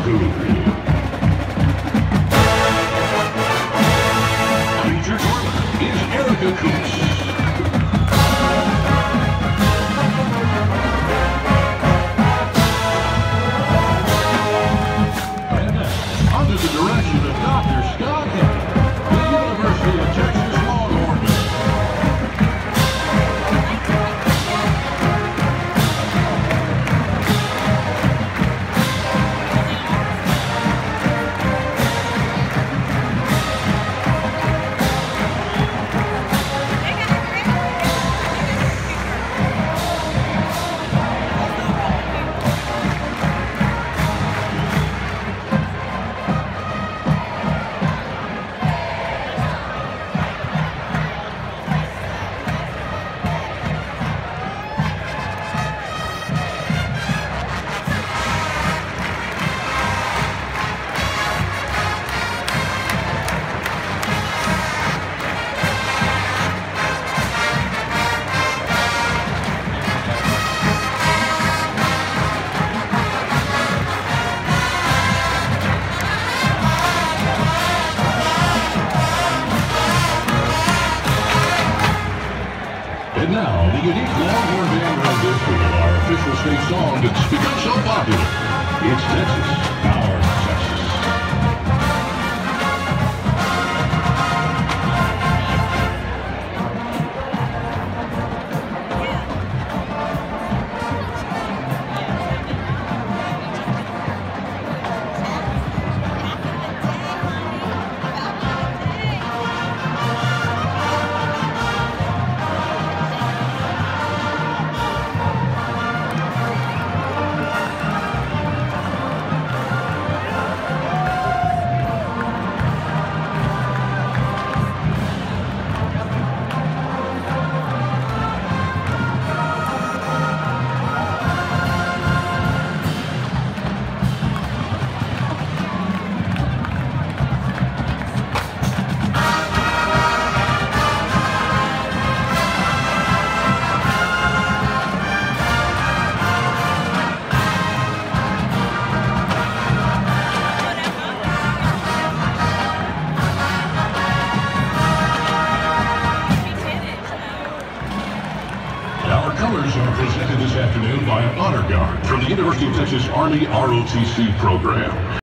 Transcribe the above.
And now, under the direction of Dr. Scott Henry, the University of Texas Longhorn Band. And now, the unique Longhorn Band rendition of our official state song that's become so popular. It's Texas, our Texas. Our colors are presented this afternoon by an honor guard from the University of Texas Army ROTC program.